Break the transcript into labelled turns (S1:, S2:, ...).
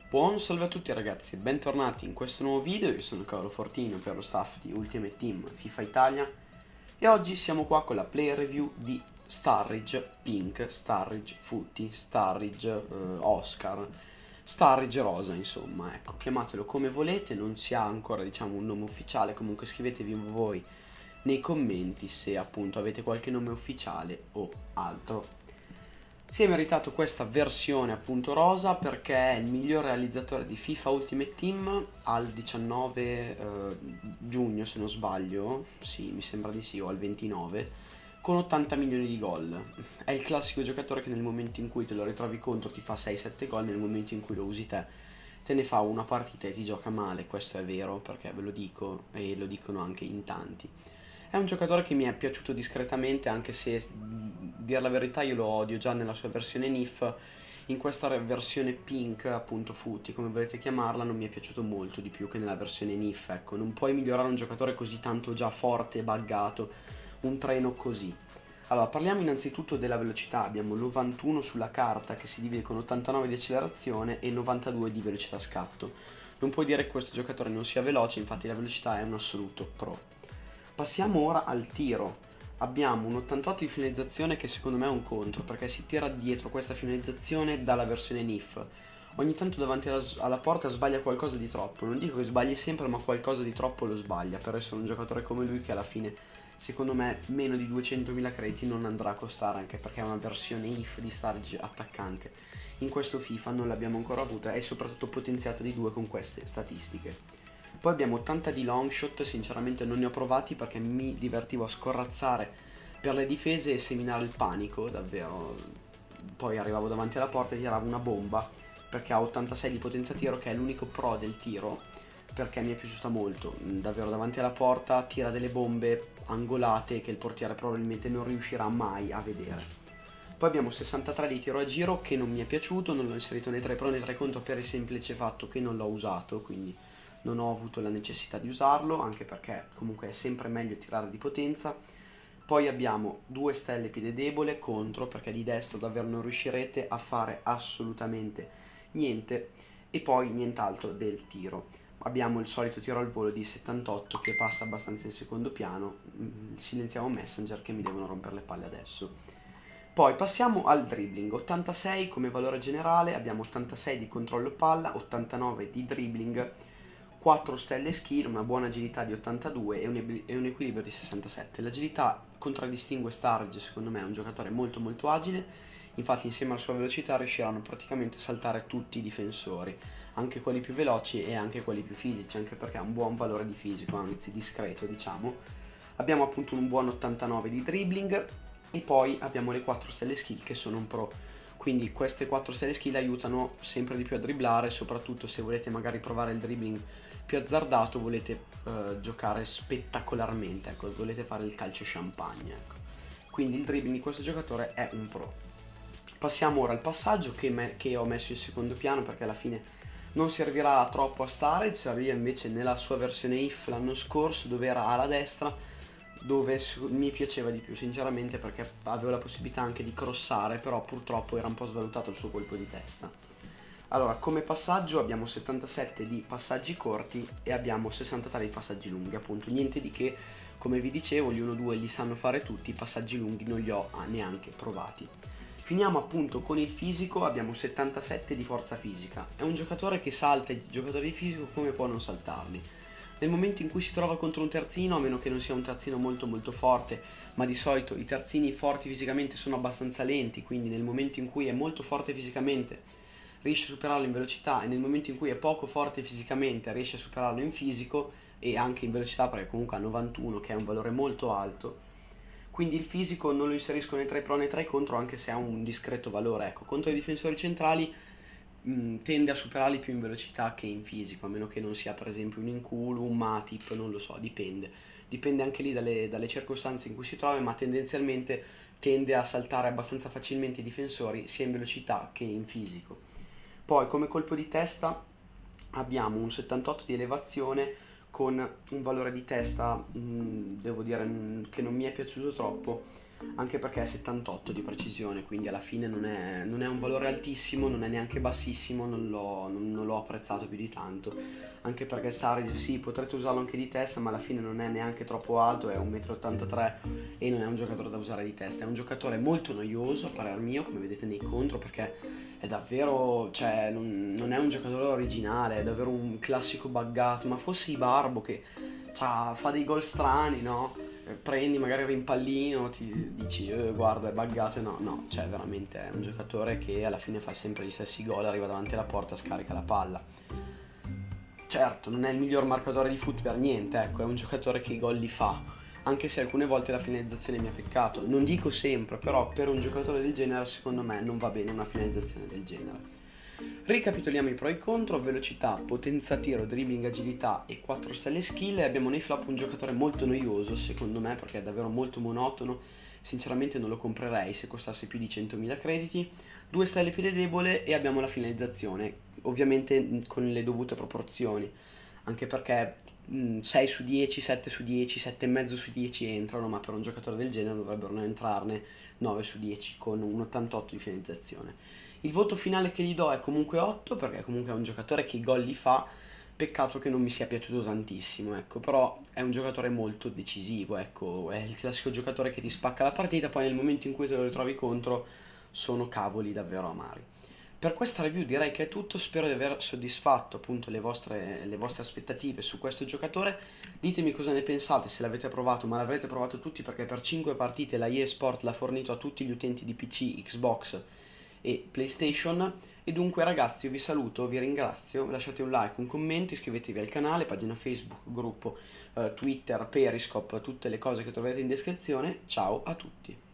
S1: Buon salve a tutti ragazzi e bentornati in questo nuovo video. Io sono Carlo Fortino per lo staff di Ultimate Team FIFA Italia e oggi siamo qua con la player review di Sturridge Pink, Sturridge Footy, Sturridge Oscar, Sturridge Rosa, insomma, ecco, chiamatelo come volete, non si ha ancora diciamo un nome ufficiale, comunque scrivetevi voi nei commenti se appunto avete qualche nome ufficiale o altro. Si è meritato questa versione appunto rosa perché è il miglior realizzatore di FIFA Ultimate Team al 19 giugno se non sbaglio, sì mi sembra di sì, o al 29, con 80 milioni di gol. È il classico giocatore che nel momento in cui te lo ritrovi contro ti fa 6-7 gol, nel momento in cui lo usi te ne fa una partita e ti gioca male. Questo è vero perché ve lo dico e lo dicono anche in tanti. È un giocatore che mi è piaciuto discretamente, anche se, dir la verità, io lo odio già nella sua versione NIF. In questa versione Pink, appunto Footy, come volete chiamarla, non mi è piaciuto molto di più che nella versione NIF. Ecco, non puoi migliorare un giocatore così tanto già forte e buggato, un treno così. Allora, parliamo innanzitutto della velocità. Abbiamo 91 sulla carta che si divide con 89 di accelerazione e 92 di velocità scatto. Non puoi dire che questo giocatore non sia veloce, infatti la velocità è un assoluto pro. Passiamo ora al tiro. Abbiamo un 88 di finalizzazione che secondo me è un contro, perché si tira dietro questa finalizzazione dalla versione NIF. Ogni tanto davanti alla porta sbaglia qualcosa di troppo, non dico che sbagli sempre, ma qualcosa di troppo lo sbaglia. Per essere un giocatore come lui che alla fine, secondo me, meno di 200.000 crediti non andrà a costare, anche perché è una versione IF di Sturridge attaccante. In questo FIFA non l'abbiamo ancora avuta e soprattutto potenziata di 2 con queste statistiche. Poi abbiamo 80 di long shot, sinceramente non ne ho provati perché mi divertivo a scorrazzare per le difese e seminare il panico, davvero. Poi arrivavo davanti alla porta e tiravo una bomba perché ha 86 di potenza tiro, che è l'unico pro del tiro, perché mi è piaciuta molto. Davvero davanti alla porta tira delle bombe angolate che il portiere probabilmente non riuscirà mai a vedere. Poi abbiamo 63 di tiro a giro che non mi è piaciuto, non l'ho inserito nei 3 pro né 3 contro per il semplice fatto che non l'ho usato, quindi non ho avuto la necessità di usarlo, anche perché comunque è sempre meglio tirare di potenza. Poi abbiamo 2 stelle piede debole contro, perché di destro davvero non riuscirete a fare assolutamente niente, e poi nient'altro del tiro. Abbiamo il solito tiro al volo di 78 che passa abbastanza in secondo piano. Silenziamo Messenger che mi devono rompere le palle adesso. Poi passiamo al dribbling. 86 come valore generale, abbiamo 86 di controllo palla, 89 di dribbling, 4 stelle skill, una buona agilità di 82 e un equilibrio di 67. L'agilità contraddistingue Sturridge, secondo me è un giocatore molto molto agile, infatti insieme alla sua velocità riusciranno praticamente a saltare tutti i difensori, anche quelli più veloci e anche quelli più fisici, anche perché ha un buon valore di fisico, anzi discreto diciamo. Abbiamo appunto un buon 89 di dribbling e poi abbiamo le 4 stelle skill che sono un pro. Quindi queste 4 stelle skill aiutano sempre di più a dribblare, soprattutto se volete magari provare il dribbling più azzardato, volete giocare spettacolarmente, ecco, volete fare il calcio champagne, ecco. Quindi il dribbling di questo giocatore è un pro. Passiamo ora al passaggio che ho messo in secondo piano perché alla fine non servirà troppo a Sturridge, serviva invece nella sua versione IF l'anno scorso dove era alla destra, dove mi piaceva di più sinceramente perché avevo la possibilità anche di crossare, però purtroppo era un po' svalutato il suo colpo di testa. Allora, come passaggio abbiamo 77 di passaggi corti e abbiamo 63 di passaggi lunghi, appunto niente di che, come vi dicevo gli 1-2 li sanno fare tutti, i passaggi lunghi non li ho neanche provati. Finiamo appunto con il fisico, abbiamo 77 di forza fisica, è un giocatore che salta i giocatori di fisico come può non saltarli. Nel momento in cui si trova contro un terzino, a meno che non sia un terzino molto molto forte, ma di solito i terzini forti fisicamente sono abbastanza lenti, quindi nel momento in cui è molto forte fisicamente riesce a superarlo in velocità e nel momento in cui è poco forte fisicamente riesce a superarlo in fisico e anche in velocità perché comunque ha 91 che è un valore molto alto. Quindi il fisico non lo inserisco né tra i pro né tra i contro, anche se ha un discreto valore. Ecco, contro i difensori centrali tende a superarli più in velocità che in fisico, a meno che non sia per esempio un Inculu, un Matip, non lo so, dipende anche lì dalle circostanze in cui si trova, ma tendenzialmente tende a saltare abbastanza facilmente i difensori sia in velocità che in fisico. Poi come colpo di testa abbiamo un 78 di elevazione con un valore di testa, devo dire che non mi è piaciuto troppo, anche perché è 78 di precisione, quindi alla fine non è un valore altissimo, non è neanche bassissimo, non l'ho apprezzato più di tanto, anche perché Sturridge sì, potrete usarlo anche di testa, ma alla fine non è neanche troppo alto, è 1,83 m e non è un giocatore da usare di testa, è un giocatore molto noioso a parer mio, come vedete nei contro, perché è davvero, cioè non è un giocatore originale, è davvero un classico buggato, ma fosse Ibarbo che fa dei gol strani, no? Prendi magari il rimpallino, ti dici guarda è buggato, no, cioè veramente è un giocatore che alla fine fa sempre gli stessi gol, arriva davanti alla porta, scarica la palla. Certo, non è il miglior marcatore di foot per niente, ecco, è un giocatore che i gol li fa, anche se alcune volte la finalizzazione mi ha peccato, non dico sempre, però per un giocatore del genere secondo me non va bene una finalizzazione del genere. Ricapitoliamo i pro e i contro: velocità, potenza tiro, dribbling, agilità e 4 stelle skill. E abbiamo nei flop un giocatore molto noioso secondo me, perché è davvero molto monotono, sinceramente non lo comprerei se costasse più di 100.000 crediti. 2 stelle piede debole e abbiamo la finalizzazione, ovviamente con le dovute proporzioni, anche perché 6 su 10, 7 su 10, 7,5 su 10 entrano, ma per un giocatore del genere dovrebbero entrarne 9 su 10 con un 88 di finalizzazione. Il voto finale che gli do è comunque 8, perché comunque è un giocatore che i gol li fa, peccato che non mi sia piaciuto tantissimo, ecco, però è un giocatore molto decisivo, ecco, è il classico giocatore che ti spacca la partita, poi nel momento in cui te lo ritrovi contro sono cavoli davvero amari. Per questa review direi che è tutto, spero di aver soddisfatto appunto le vostre aspettative su questo giocatore. Ditemi cosa ne pensate, se l'avete provato, ma l'avrete provato tutti, perché per 5 partite la EA Sport l'ha fornito a tutti gli utenti di PC, Xbox e PlayStation. E dunque ragazzi, io vi saluto, vi ringrazio, lasciate un like, un commento, iscrivetevi al canale, pagina Facebook, gruppo Twitter, Periscope, tutte le cose che troverete in descrizione. Ciao a tutti.